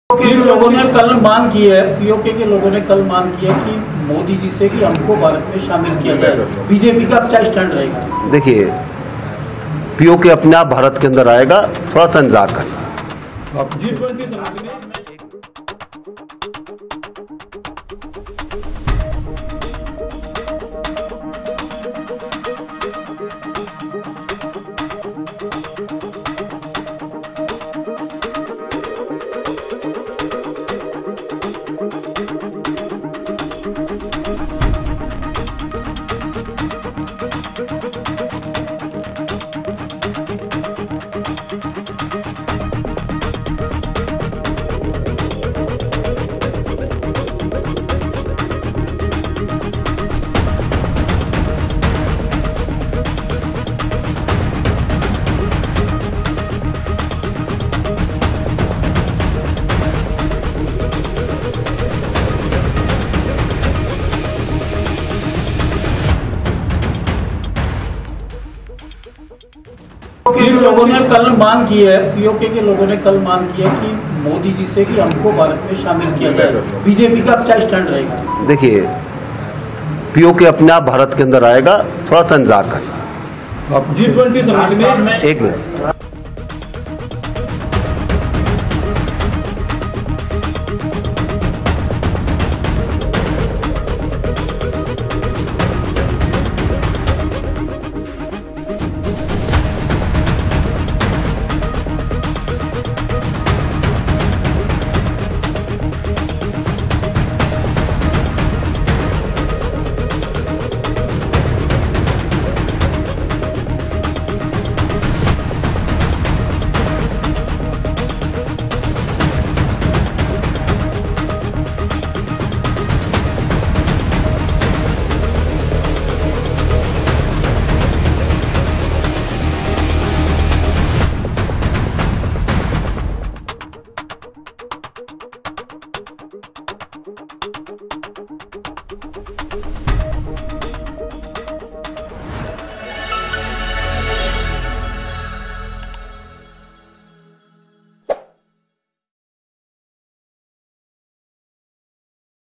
जिन लोगों ने कल मांग की है, पीओके के लोगों ने कल मांग की है कि मोदी जी से कि हमको भारत में शामिल किया जाए, बीजेपी का क्या स्टैंड रहेगा? देखिए, पीओके अपने आप भारत के अंदर आएगा, थोड़ा सा इंतजार करिए। G20 समिति में जिन लोगों ने कल मांग की है, पीओके के लोगों ने कल मांग की है कि मोदी जी से कि हमको भारत में शामिल किया जाए, बीजेपी का क्या स्टैंड रहेगा? देखिए, पीओके अपने आप भारत के अंदर आएगा, थोड़ा सा इंतजार करिए। G20 समिति में एक मिनट।